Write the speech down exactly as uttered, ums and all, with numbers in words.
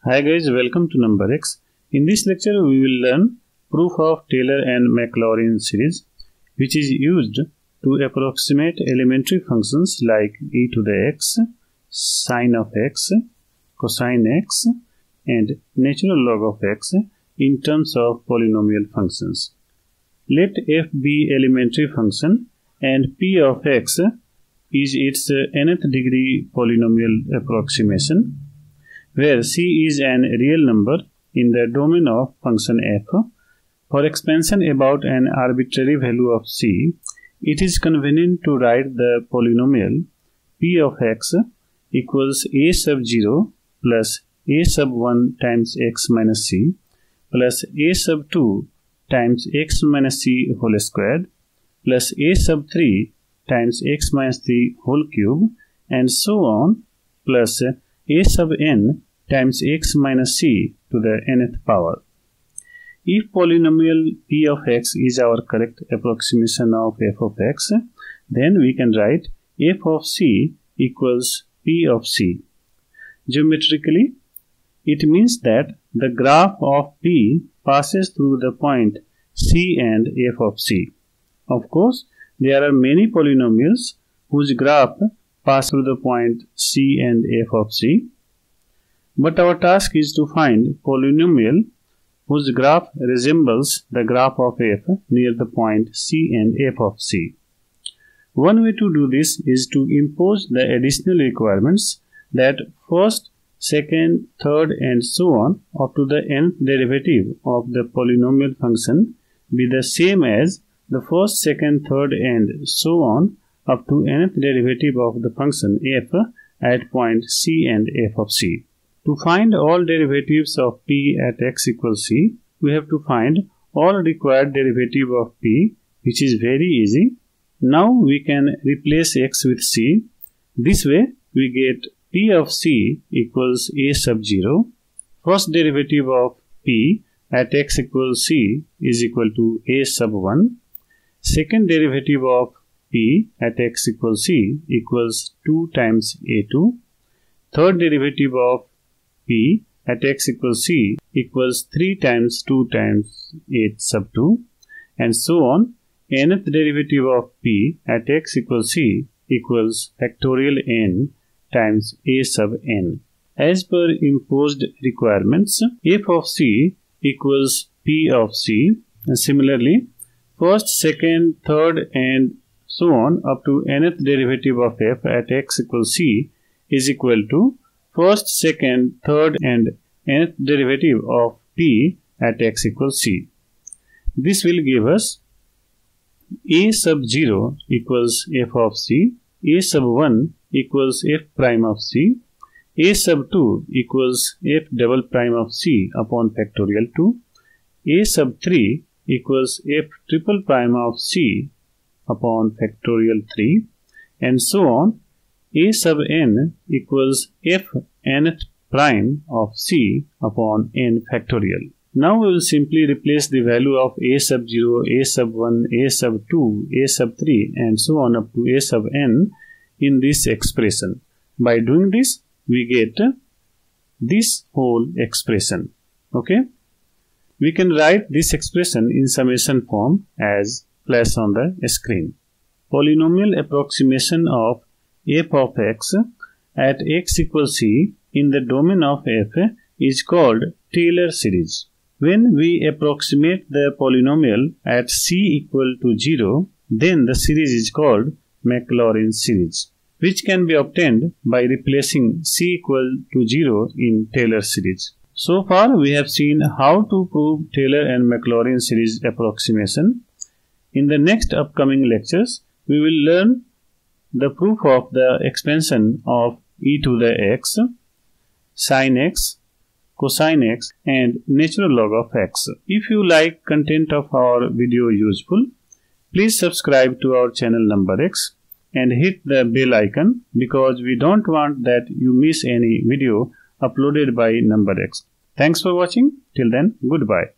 Hi guys, welcome to NumberX. In this lecture we will learn proof of Taylor and McLaurin series, which is used to approximate elementary functions like e to the x, sine of x, cosine x and natural log of x in terms of polynomial functions. Let f be elementary function and p of x is its nth degree polynomial approximation, where c is an real number in the domain of function f. For expansion about an arbitrary value of c, it is convenient to write the polynomial p of x equals a sub zero plus a sub one times x minus c plus a sub two times x minus c whole squared plus a sub three times x minus the whole cube and so on, plus a sub n times x minus c to the nth power. If polynomial p of x is our correct approximation of f of x, then we can write f of c equals p of c. Geometrically, it means that the graph of p passes through the point c and f of c. Of course, there are many polynomials whose graph pass through the point c and f of c. But our task is to find polynomial whose graph resembles the graph of f near the point c and f of c. One way to do this is to impose the additional requirements that first, second, third and so on up to the nth derivative of the polynomial function be the same as the first, second, third and so on up to nth derivative of the function f at point c and f of c. To find all derivatives of p at x equals c, we have to find all required derivative of p, which is very easy. Now we can replace x with c. This way we get p of c equals a sub zero. First derivative of p at x equals c is equal to a sub one. Second derivative of p at x equals c equals two times a two. Third derivative of p at x equals c equals three times two times eight sub two and so on. Nth derivative of p at x equals c equals factorial n times a sub n. As per imposed requirements, f of c equals p of c, and similarly first, second, third and so on up to nth derivative of f at x equals c is equal to first, second, third and nth derivative of p at x equals c. This will give us a sub zero equals f of c, a sub one equals f prime of c, a sub two equals f double prime of c upon factorial two, a sub three equals f triple prime of c upon factorial three and so on. A sub n equals f nth prime of c upon n factorial. Now we will simply replace the value of a sub zero, a sub one, a sub two, a sub three and so on up to a sub n in this expression. By doing this, we get this whole expression. Okay? We can write this expression in summation form as flashed on the screen. Polynomial approximation of f of x at x equals c in the domain of f is called Taylor series. When we approximate the polynomial at c equal to zero, then the series is called Maclaurin series, which can be obtained by replacing c equal to zero in Taylor series. So far we have seen how to prove Taylor and McLaurin series approximation. In the next upcoming lectures, we will learn the proof of the expansion of e to the x, sin x, cosine x and natural log of x. If you like content of our video useful, please subscribe to our channel NumberX and hit the bell icon because we don't want that you miss any video uploaded by NumberX. Thanks for watching. Till then, goodbye.